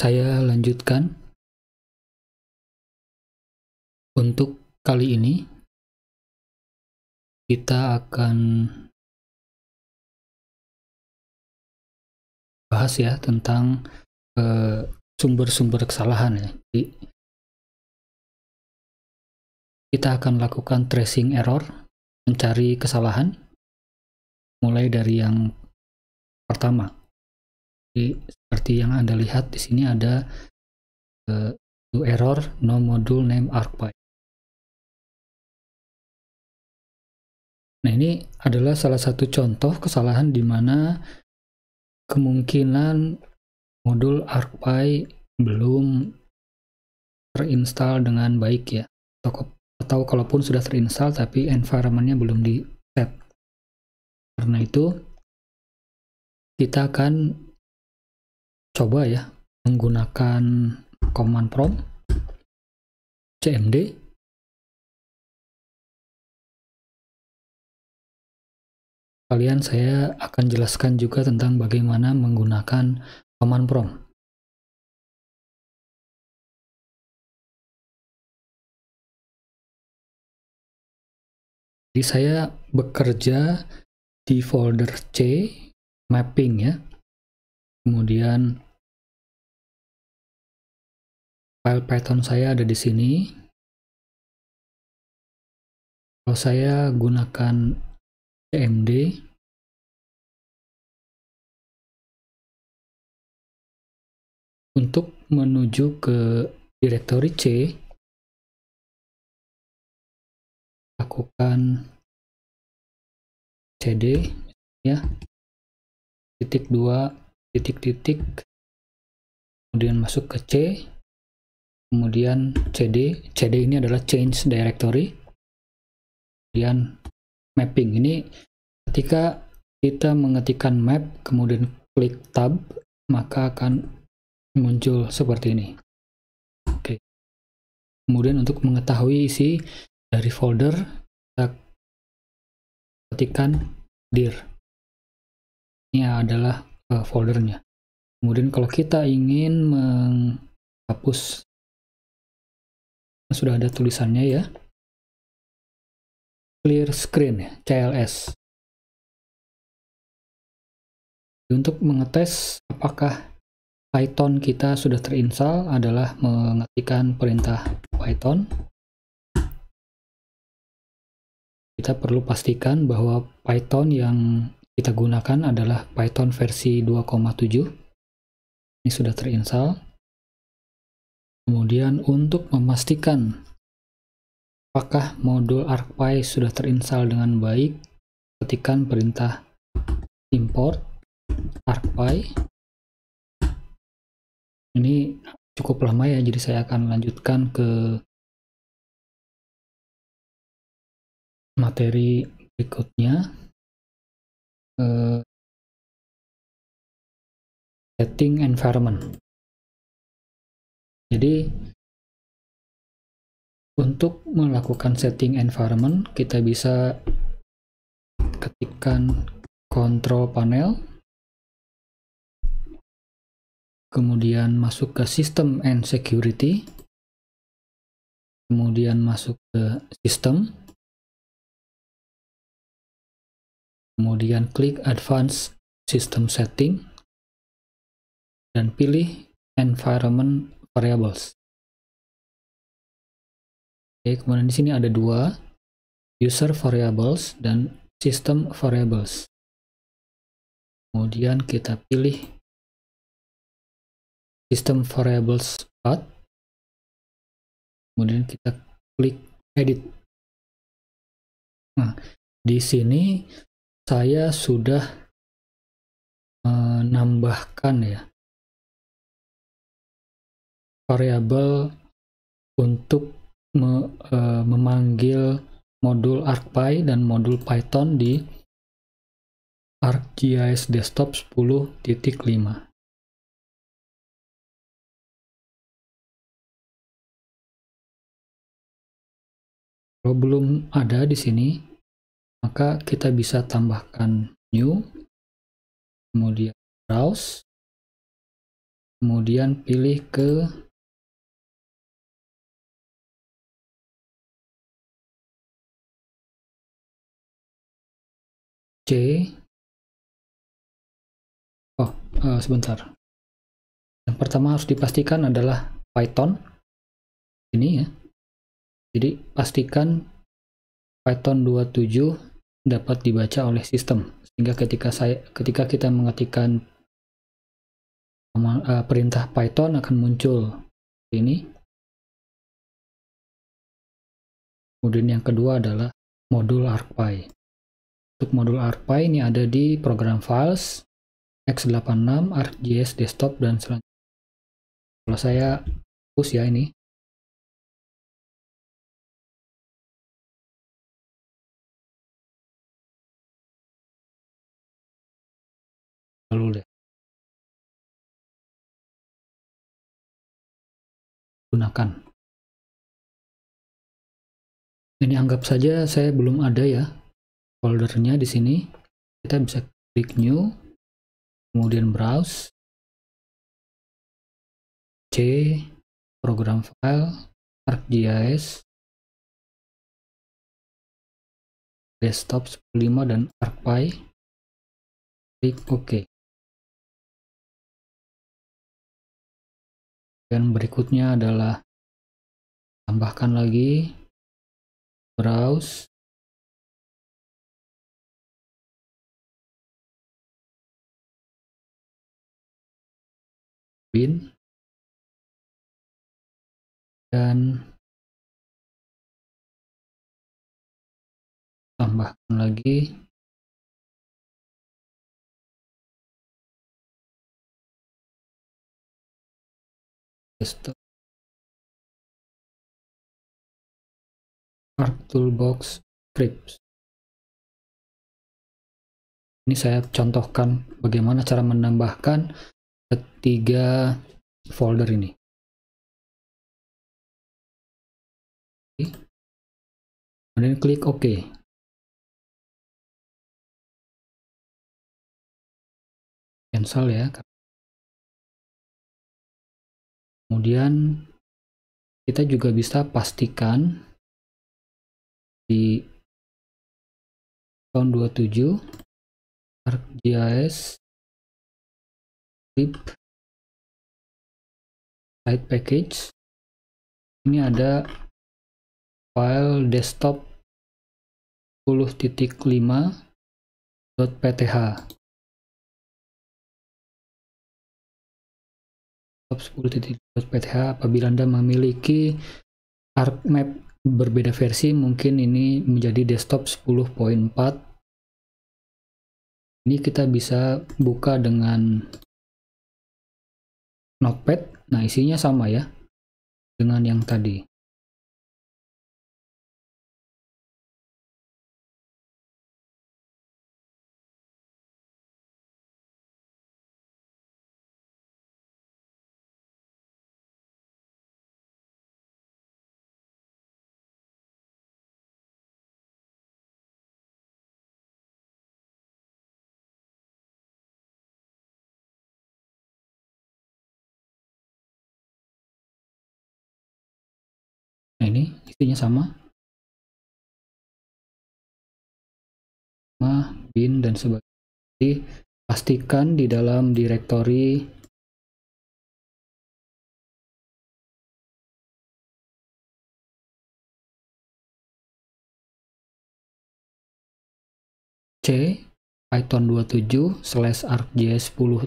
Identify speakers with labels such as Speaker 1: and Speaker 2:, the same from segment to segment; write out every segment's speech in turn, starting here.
Speaker 1: Saya lanjutkan. Untuk kali ini kita akan bahas ya tentang sumber-sumber kesalahan ya. Jadi, kita akan lakukan tracing error, mencari kesalahan, mulai dari yang pertama. Jadi, seperti yang Anda lihat di sini ada error no module name ArcPy. Nah, ini adalah salah satu contoh kesalahan di mana kemungkinan modul ArcPy belum terinstall dengan baik ya, atau kalaupun sudah terinstall tapi environment-nya belum di set. Karena itu kita akan coba ya menggunakan command prompt cmd Kalian saya akan jelaskan juga tentang bagaimana menggunakan command prompt. Jadi saya bekerja di folder C, mapping ya. Kemudian file Python saya ada di sini. Kalau saya gunakan cmd, untuk menuju ke directory C, lakukan cd ya, titik 2 titik, kemudian masuk ke C, kemudian cd ini adalah change directory, kemudian mapping. Ini ketika kita mengetikkan map kemudian klik tab, maka akan muncul seperti ini. Oke. Kemudian untuk mengetahui isi dari folder, kita ketikkan dir. Ini adalah foldernya. Kemudian kalau kita ingin menghapus, sudah ada tulisannya ya, clear screen ya, CLS. Untuk mengetes apakah Python kita sudah terinstall adalah mengetikkan perintah Python. Kita perlu pastikan bahwa Python yang kita gunakan adalah Python versi 2,7. Ini sudah terinstall. Kemudian untuk memastikan apakah modul ArcPy sudah terinstall dengan baik, ketikkan perintah import ArcPy. Ini cukup lama ya, jadi saya akan lanjutkan ke materi berikutnya. Setting environment. Jadi untuk melakukan setting environment, kita bisa ketikkan control panel, kemudian masuk ke system and security, kemudian masuk ke system, kemudian klik advanced system setting, dan pilih environment variables. Oke, kemudian di sini ada dua, user variables dan system variables. Kemudian kita pilih system variables path, kemudian kita klik edit. Nah, di sini saya sudah menambahkan ya variabel untuk memanggil modul ArcPy dan modul Python di ArcGIS Desktop 10.5. Kalau belum ada di sini, maka kita bisa tambahkan new, kemudian browse, kemudian pilih ke C. Sebentar. Yang pertama harus dipastikan adalah Python ini ya. Jadi pastikan Python 27 dapat dibaca oleh sistem, sehingga ketika kita mengetikkan perintah Python akan muncul ini. Kemudian yang kedua adalah modul ArcPy. Untuk modul ArcPy ini ada di program files, x86, ArcGIS desktop, dan selanjutnya. Kalau saya hapus ya ini. Lalu deh. Gunakan. Ini anggap saja saya belum ada ya foldernya di sini. Kita bisa klik new, kemudian browse, C, program file, ArcGIS, desktop 15 dan ArcPy. Klik OK. Dan berikutnya adalah tambahkan lagi, browse, bin, dan tambahkan lagi desktop, ArcToolbox scripts. Ini saya contohkan bagaimana cara menambahkan ketiga folder ini. Kemudian klik OK. Cancel ya. Kemudian kita juga bisa pastikan di tahun 27 ArcGIS lib site package ini ada file desktop 10.5.pth. 10.5.pth. Apabila Anda memiliki ArcMap berbeda versi, mungkin ini menjadi desktop 10.4. Ini kita bisa buka dengan Notepad. Nah, isinya sama ya dengan yang tadi. Nah, ini isinya sama. Bin dan sebagainya. Pastikan di dalam direktori C Python 27/ArcGIS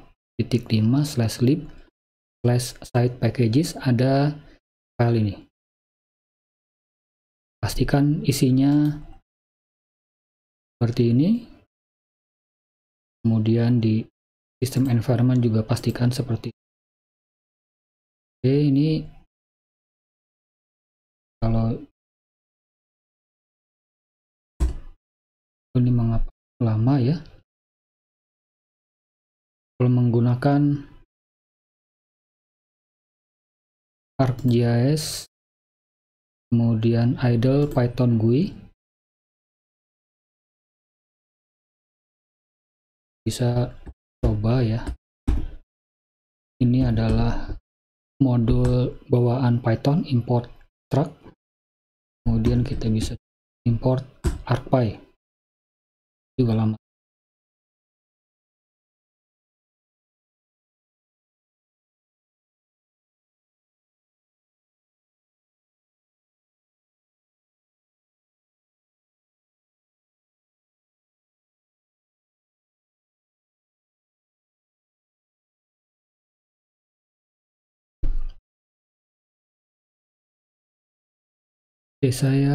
Speaker 1: 10.5/lib/site packages ada file ini. Pastikan isinya seperti ini. Kemudian di sistem environment juga pastikan seperti ini. Oke, ini kalau ini mengapa lama ya? Kalau menggunakan ArcGIS kemudian idle Python GUI bisa coba ya. Ini adalah modul bawaan Python, import struct. Kemudian kita bisa import ArcPy, juga lama. Oke, saya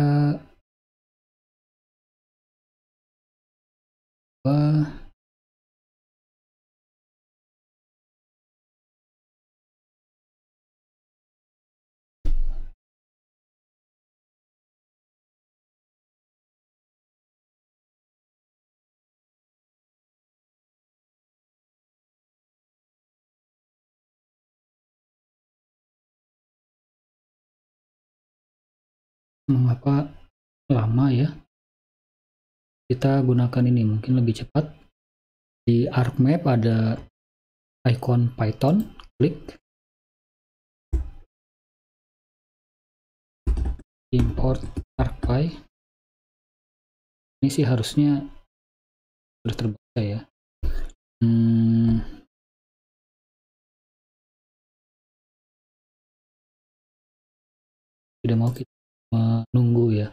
Speaker 1: mengapa lama ya? Kita gunakan ini, mungkin lebih cepat. Di ArcMap ada icon Python, klik import ArcPy. Ini sih harusnya sudah terbaca ya. Tidak mau kita menunggu ya.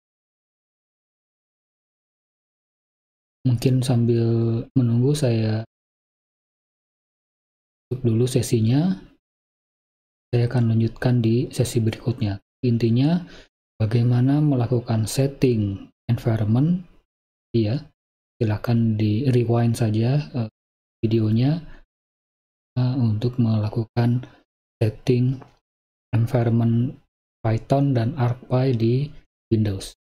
Speaker 1: Mungkin sambil menunggu saya tutup dulu sesinya. Saya akan lanjutkan di sesi berikutnya. Intinya bagaimana melakukan setting environment ya. Silahkan di rewind saja videonya untuk melakukan setting environment Python dan ArcPy di Windows.